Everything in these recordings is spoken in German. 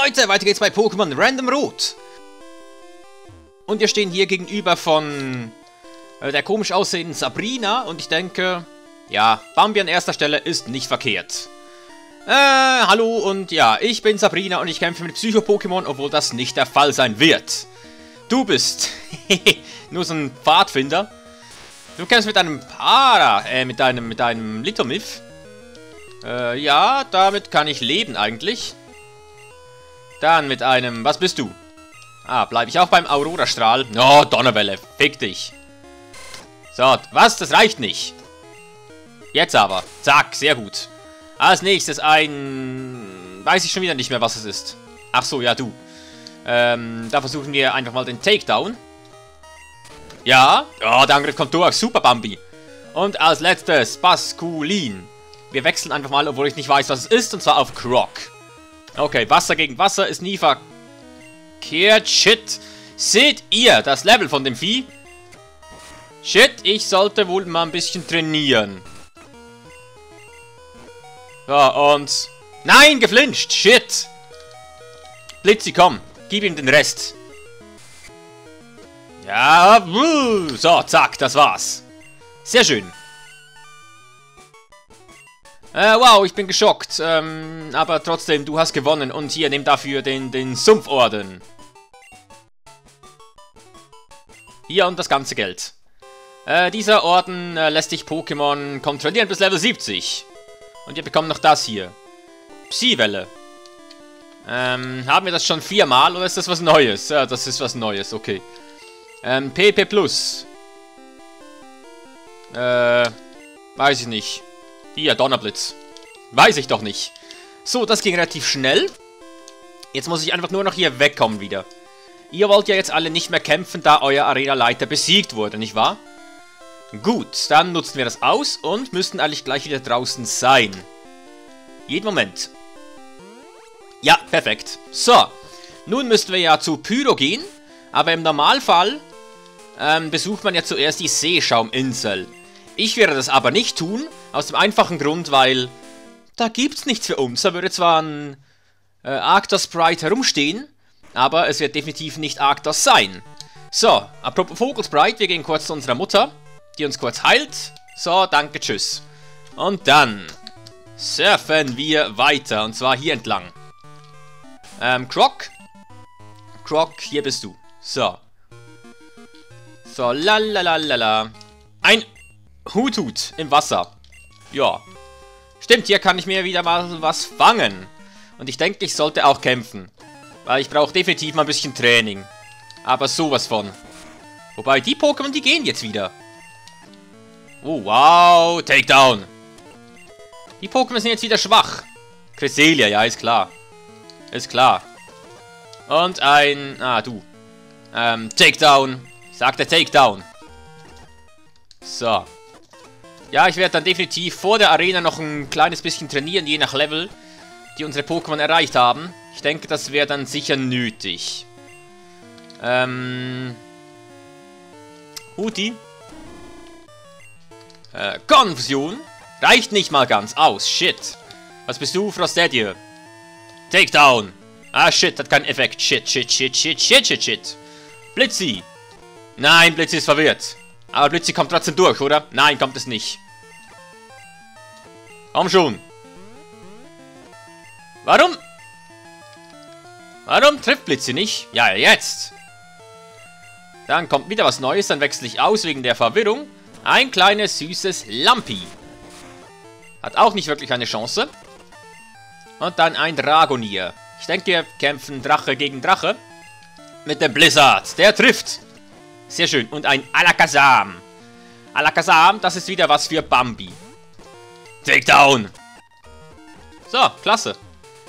Leute, weiter geht's bei Pokémon Random Route. Und wir stehen hier gegenüber von der komisch aussehenden Sabrina. Und ich denke, ja, Bambi an erster Stelle ist nicht verkehrt. Hallo und ja, ich bin Sabrina und ich kämpfe mit Psycho-Pokémon, obwohl das nicht der Fall sein wird. Du bist nur so ein Pfadfinder. Du kämpfst mit einem mit deinem Litomif. Ja, damit kann ich leben eigentlich. Dann mit einem, was bist du? Ah, bleibe ich auch beim Aurora-Strahl? Oh, Donnerwelle, fick dich. So, was? Das reicht nicht. Jetzt aber. Zack, sehr gut. Als nächstes ein... Weiß ich schon wieder nicht mehr, was es ist. Ach so, ja, du. Da versuchen wir einfach mal den Takedown. Ja. Oh, der Angriff kommt durch. Super, Bambi. Und als letztes Basculin. Wir wechseln einfach mal, obwohl ich nicht weiß, was es ist. Und zwar auf Croc. Okay, Wasser gegen Wasser ist nie verkehrt. Shit. Seht ihr das Level von dem Vieh? Shit, ich sollte wohl mal ein bisschen trainieren. So, und... Nein, geflincht. Shit. Blitzi, komm. Gib ihm den Rest. Ja, so, zack, das war's. Sehr schön. Wow, ich bin geschockt. Aber trotzdem, du hast gewonnen. Und hier, nimm dafür den Sumpforden. Hier und das ganze Geld. Dieser Orden lässt dich Pokémon kontrollieren bis Level 70. Und wir bekommen noch das hier. Psi-Welle. Haben wir das schon 4-mal oder ist das was Neues? Ja, das ist was Neues, okay. PP Plus. Weiß ich nicht. Hier, Donnerblitz. Weiß ich doch nicht. So, das ging relativ schnell. Jetzt muss ich einfach nur noch hier wegkommen wieder. Ihr wollt ja jetzt alle nicht mehr kämpfen, da euer Arena-Leiter besiegt wurde, nicht wahr? Gut, dann nutzen wir das aus und müssten eigentlich gleich wieder draußen sein. Jeden Moment. Ja, perfekt. So, nun müssten wir ja zu Pyro gehen, aber im Normalfall besucht man ja zuerst die Seeschauminsel. Ich werde das aber nicht tun, aus dem einfachen Grund, weil da gibt's nichts für uns. Da würde zwar ein Arctos-Sprite herumstehen, aber es wird definitiv nicht Arctos sein. So, apropos Vogelsprite, wir gehen kurz zu unserer Mutter, die uns kurz heilt. So, danke, tschüss. Und dann surfen wir weiter, und zwar hier entlang. Croc. Croc, hier bist du. So. So, lalalala. Ein Hutut im Wasser. Ja. Stimmt, hier kann ich mir wieder mal was fangen. Und ich denke, ich sollte auch kämpfen. Weil ich brauche definitiv mal ein bisschen Training. Aber sowas von. Wobei, die Pokémon, die gehen jetzt wieder. Oh, wow. Takedown. Die Pokémon sind jetzt wieder schwach. Cresselia, ja, ist klar. Ist klar. Und ein... Ah, du. Takedown. Ich sagte Takedown. So. Ja, ich werde dann definitiv vor der Arena noch ein kleines bisschen trainieren, je nach Level, die unsere Pokémon erreicht haben. Ich denke, das wäre dann sicher nötig. Huti. Konfusion. Reicht nicht mal ganz aus. Shit. Was bist du, Frostadier? Takedown. Ah, shit, hat keinen Effekt. Shit, shit, shit, shit, shit, shit, shit. Blitzi. Nein, Blitzi ist verwirrt. Aber Blitzi kommt trotzdem durch, oder? Nein, kommt es nicht. Komm schon. Warum? Warum trifft Blitzi nicht? Ja, jetzt. Dann kommt wieder was Neues. Dann wechsle ich aus wegen der Verwirrung. Ein kleines, süßes Lampi. Hat auch nicht wirklich eine Chance. Und dann ein Dragonier. Ich denke, wir kämpfen Drache gegen Drache. Mit dem Blizzard. Der trifft. Sehr schön. Und ein Alakazam. Alakazam, das ist wieder was für Bambi. Takedown. So, klasse.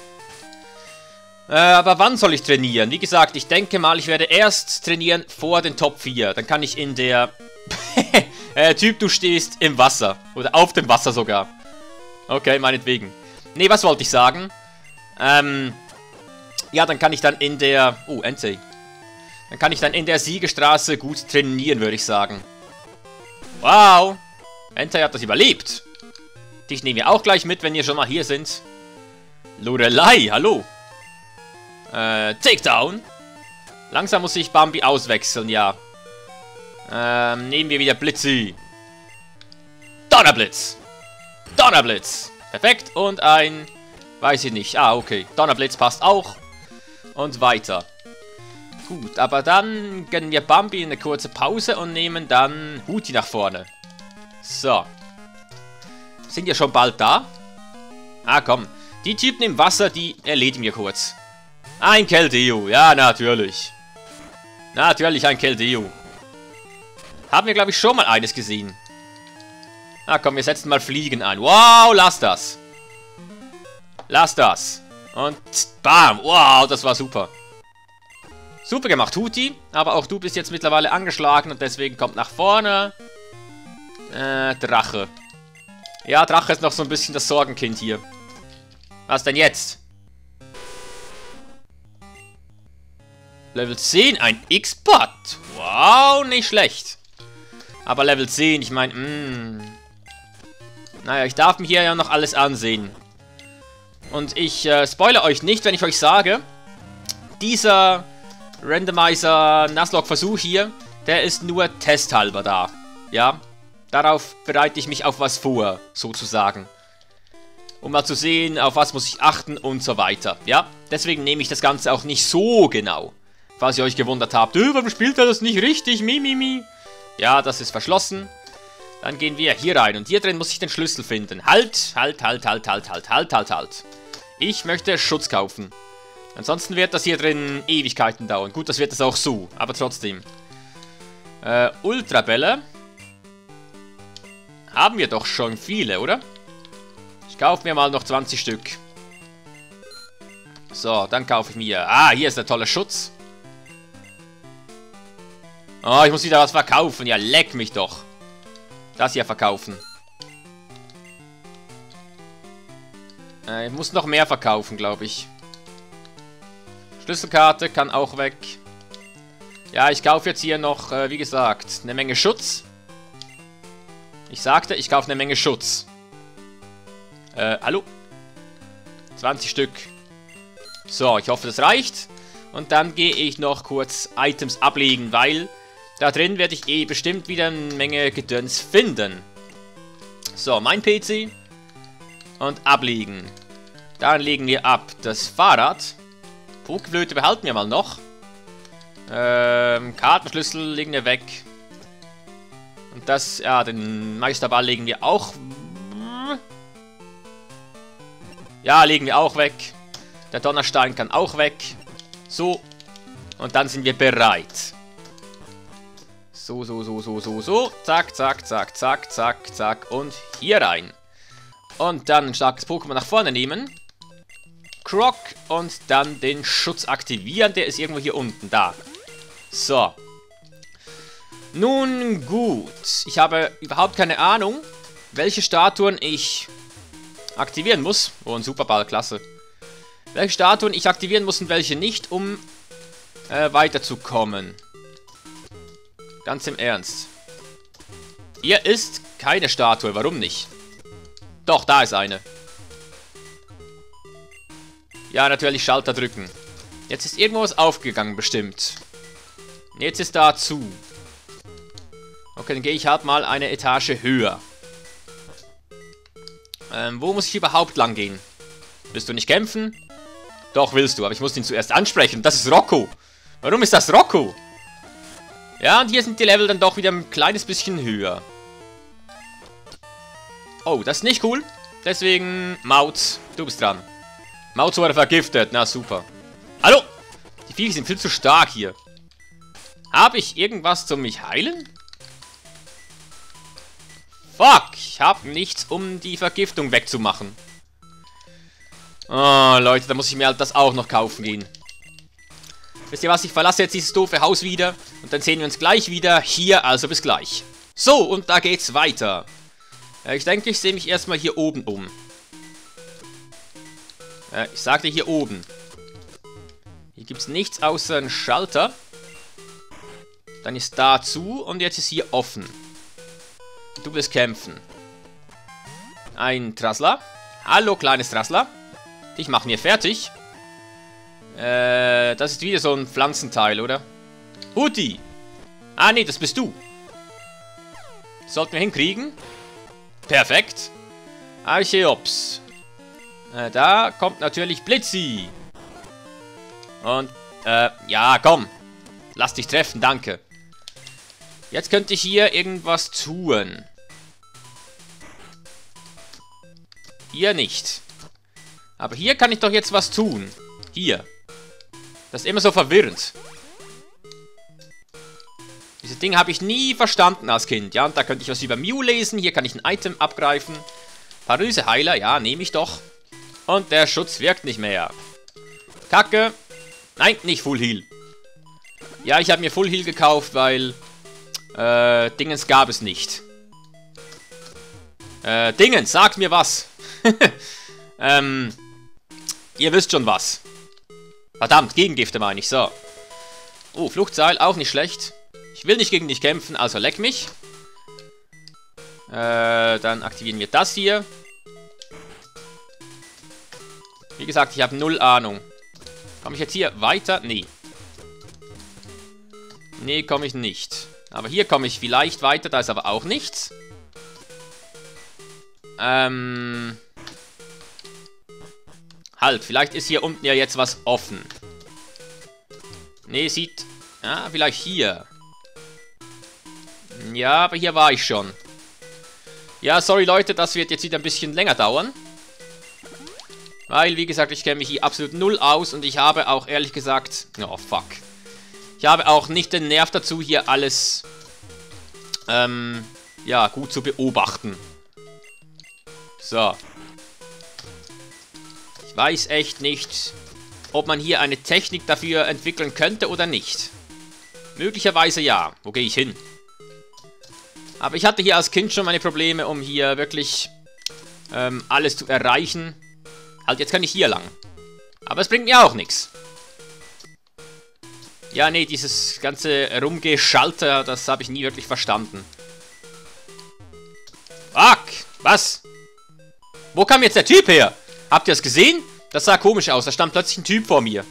Aber wann soll ich trainieren? Wie gesagt, ich denke mal, ich werde erst trainieren vor den Top 4. Dann kann ich in der... Typ, du stehst im Wasser. Oder auf dem Wasser sogar. Okay, meinetwegen. Nee, was wollte ich sagen? Ja, dann kann ich dann in der... Oh, Entei. Dann kann ich dann in der Siegestraße gut trainieren, würde ich sagen. Wow. Entei hat das überlebt. Dich nehmen wir auch gleich mit, wenn ihr schon mal hier sind. Lorelei, hallo. Takedown. Langsam muss ich Bambi auswechseln, ja. Nehmen wir wieder Blitzi. Donnerblitz. Donnerblitz. Perfekt. Und ein... Weiß ich nicht. Ah, okay. Donnerblitz passt auch. Und weiter. Gut, aber dann gönnen wir Bambi eine kurze Pause und nehmen dann Huti nach vorne. So. Sind wir schon bald da? Ah, komm. Die Typen im Wasser, die erledigen wir kurz. Ein Keldeo. Ja, natürlich. Natürlich ein Keldeo. Haben wir, glaube ich, schon mal eines gesehen. Ah, komm, wir setzen mal Fliegen ein. Wow, lass das. Lass das. Und bam. Wow, das war super. Super gemacht, Huti. Aber auch du bist jetzt mittlerweile angeschlagen und deswegen kommt nach vorne. Drache. Ja, Drache ist noch so ein bisschen das Sorgenkind hier. Was denn jetzt? Level 10, ein X-Bot. Wow, nicht schlecht. Aber Level 10, ich meine, naja, ich darf mir hier ja noch alles ansehen. Und ich spoilere euch nicht, wenn ich euch sage, dieser Randomizer-Nuzlocke-Versuch hier, der ist nur testhalber da. Ja, darauf bereite ich mich auf was vor, sozusagen. Um mal zu sehen, auf was muss ich achten und so weiter. Ja, deswegen nehme ich das Ganze auch nicht so genau. Falls ihr euch gewundert habt, warum spielt er das nicht richtig? Mi. Ja, das ist verschlossen. Dann gehen wir hier rein und hier drin muss ich den Schlüssel finden. Halt. Ich möchte Schutz kaufen. Ansonsten wird das hier drin Ewigkeiten dauern. Gut, das wird es auch so, aber trotzdem. Ultrabälle. Haben wir doch schon viele, oder? Ich kaufe mir mal noch 20 Stück. So, dann kaufe ich mir... Ah, hier ist der tolle Schutz. Oh, ich muss wieder was verkaufen. Ja, leck mich doch. Das hier verkaufen. Ich muss noch mehr verkaufen, glaube ich. Schlüsselkarte kann auch weg. Ja, ich kaufe jetzt hier noch, wie gesagt, eine Menge Schutz. Ich sagte, ich kaufe eine Menge Schutz. Hallo? 20 Stück. So, ich hoffe, das reicht. Und dann gehe ich noch kurz Items ablegen, weil da drin werde ich bestimmt wieder eine Menge Gedöns finden. So, mein PC. Und ablegen. Dann legen wir ab das Fahrrad. Pokeflöte behalten wir mal noch. Kartenschlüssel legen wir weg. Und das, ja, den Meisterball legen wir auch. Ja, legen wir auch weg. Der Donnerstein kann auch weg. So. Und dann sind wir bereit. So. Zack. Und hier rein. Und dann ein starkes Pokémon nach vorne nehmen. Croc. Und dann den Schutz aktivieren. Der ist irgendwo hier unten. Da. So. Nun gut. Ich habe überhaupt keine Ahnung, welche Statuen ich aktivieren muss. Oh, ein Superball, klasse. Welche Statuen ich aktivieren muss und welche nicht, um weiterzukommen. Ganz im Ernst. Hier ist keine Statue, warum nicht? Doch, da ist eine. Ja, natürlich Schalter drücken. Jetzt ist irgendwo was aufgegangen, bestimmt. Jetzt ist da zu. Okay, dann gehe ich halt mal eine Etage höher. Wo muss ich überhaupt lang gehen? Willst du nicht kämpfen? Doch, willst du, aber ich muss ihn zuerst ansprechen. Das ist Rocco. Warum ist das Rocco? Ja, und hier sind die Level dann doch wieder ein kleines bisschen höher. Oh, das ist nicht cool. Deswegen, Maut, du bist dran. Maut wurde vergiftet. Na, super. Hallo? Die Viecher sind viel zu stark hier. Habe ich irgendwas zum mich heilen? Fuck, ich habe nichts, um die Vergiftung wegzumachen. Oh, Leute, da muss ich mir halt das auch noch kaufen gehen. Wisst ihr was, ich verlasse jetzt dieses doofe Haus wieder. Und dann sehen wir uns gleich wieder hier, also bis gleich. So, und da geht's weiter. Ich denke, ich sehe mich erstmal hier oben um. Ich sagte hier oben. Hier gibt es nichts außer einen Schalter. Dann ist da zu und jetzt ist hier offen. Du willst kämpfen. Ein Trassler. Hallo, kleines Trassler. Dich machen wir fertig. Das ist wieder so ein Pflanzenteil, oder? Huti! Ah, nee, das bist du. Sollten wir hinkriegen. Perfekt. Archeops. Da kommt natürlich Blitzi. Und, ja, komm. Lass dich treffen, danke. Jetzt könnte ich hier irgendwas tun. Hier nicht. Aber hier kann ich doch jetzt was tun. Hier. Das ist immer so verwirrend. Dieses Ding habe ich nie verstanden als Kind. Ja, und da könnte ich was über Mew lesen. Hier kann ich ein Item abgreifen. Paralyseheiler, ja, nehme ich doch. Und der Schutz wirkt nicht mehr. Kacke. Nein, nicht Full Heal. Ja, ich habe mir Full Heal gekauft, weil... Dingens gab es nicht. Dingens, sagt mir was. Ihr wisst schon was. Verdammt, Gegengifte meine ich, so. Oh, Fluchtseil, auch nicht schlecht. Ich will nicht gegen dich kämpfen, also leck mich. Dann aktivieren wir das hier. Wie gesagt, ich habe null Ahnung. Komme ich jetzt hier weiter? Nee. Nee, komme ich nicht. Aber hier komme ich vielleicht weiter, da ist aber auch nichts. Halt, vielleicht ist hier unten ja jetzt was offen. Nee, sieht... Ah, vielleicht hier. Ja, aber hier war ich schon. Ja, sorry Leute, das wird jetzt wieder ein bisschen länger dauern. Weil, wie gesagt, ich kenne mich hier absolut null aus und ich habe auch ehrlich gesagt... Oh, fuck. Ich habe auch nicht den Nerv dazu, hier alles... ja, gut zu beobachten. So. Ich weiß echt nicht, ob man hier eine Technik dafür entwickeln könnte oder nicht. Möglicherweise ja. Wo gehe ich hin? Aber ich hatte hier als Kind schon meine Probleme, um hier wirklich alles zu erreichen. Halt, jetzt kann ich hier lang. Aber es bringt mir auch nichts. Ja, nee, dieses ganze Rumgeschalter, das habe ich nie wirklich verstanden. Fuck! Was? Wo kam jetzt der Typ her? Habt ihr es gesehen? Das sah komisch aus. Da stand plötzlich ein Typ vor mir.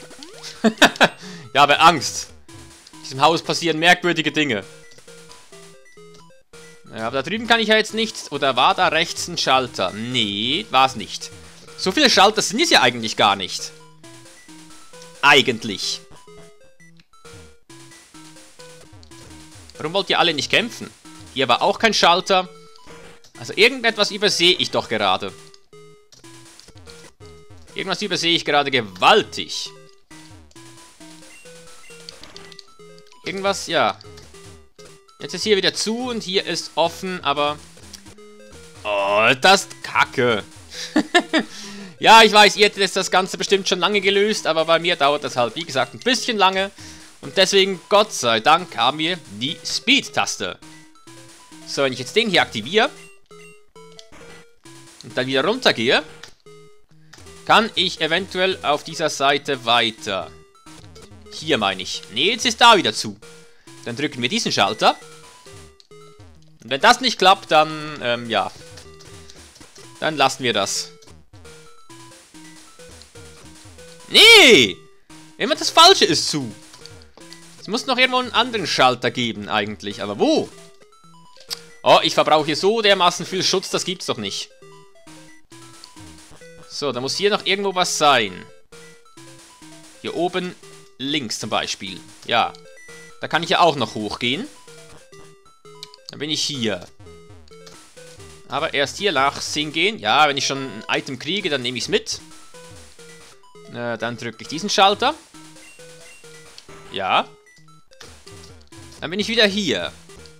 Ich habe Angst. In diesem Haus passieren merkwürdige Dinge. Ja, aber da drüben kann ich ja jetzt nichts. Oder war da rechts ein Schalter? Nee, war es nicht. So viele Schalter sind es ja eigentlich gar nicht. Eigentlich. Warum wollt ihr alle nicht kämpfen? Hier war auch kein Schalter. Also irgendetwas übersehe ich doch gerade. Irgendwas übersehe ich gerade gewaltig. Irgendwas, ja. Jetzt ist hier wieder zu und hier ist offen, aber... Oh, das ist Kacke. Ja, ich weiß, ihr hättet das Ganze bestimmt schon lange gelöst, aber bei mir dauert das halt, wie gesagt, ein bisschen lange. Und deswegen, Gott sei Dank, haben wir die Speed-Taste. So, wenn ich jetzt den hier aktiviere und dann wieder runtergehe, kann ich eventuell auf dieser Seite weiter. Hier meine ich. Nee, jetzt ist da wieder zu. Dann drücken wir diesen Schalter. Und wenn das nicht klappt, dann, ja. Dann lassen wir das. Nee! Immer das Falsche ist zu. Es muss noch irgendwo einen anderen Schalter geben eigentlich. Aber wo? Oh, ich verbrauche hier so dermaßen viel Schutz, das gibt's doch nicht. So, da muss hier noch irgendwo was sein. Hier oben links zum Beispiel. Ja. Da kann ich ja auch noch hochgehen. Dann bin ich hier. Aber erst hier nachsehen gehen. Ja, wenn ich schon ein Item kriege, dann nehme ich es mit. Dann drücke ich diesen Schalter. Ja. Dann bin ich wieder hier.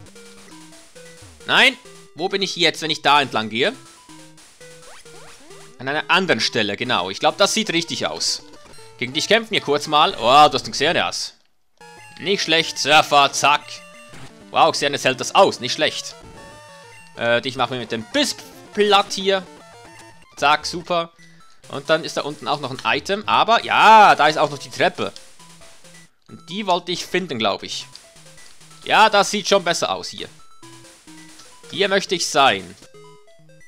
Nein. Wo bin ich jetzt, wenn ich da entlang gehe? An einer anderen Stelle, genau. Ich glaube, das sieht richtig aus. Gegen dich kämpfen wir kurz mal. Oh, du hast einen Xerneas. Nicht schlecht. Surfer, zack. Wow, Xerneas hält das aus. Nicht schlecht. Dich machen wir mit dem Biss platt hier. Zack, super. Und dann ist da unten auch noch ein Item. Aber, ja, da ist auch noch die Treppe. Und die wollte ich finden, glaube ich. Ja, das sieht schon besser aus hier. Hier möchte ich sein.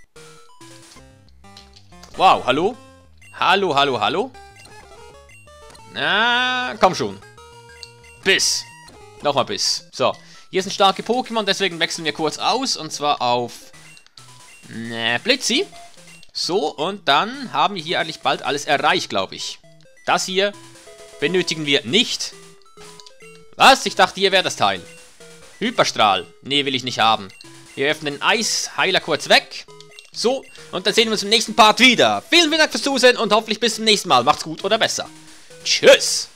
Wow, hallo? Hallo, hallo, hallo? Na, komm schon. Biss. Nochmal Biss. So, hier sind starke Pokémon, deswegen wechseln wir kurz aus. Und zwar auf Blitzi. So, und dann haben wir hier eigentlich bald alles erreicht, glaube ich. Das hier benötigen wir nicht. Was? Ich dachte, hier wäre das Teil. Hyperstrahl. Nee, will ich nicht haben. Wir werfen den Eisheiler kurz weg. So, und dann sehen wir uns im nächsten Part wieder. Vielen Dank fürs Zusehen und hoffentlich bis zum nächsten Mal. Macht's gut oder besser. Tschüss.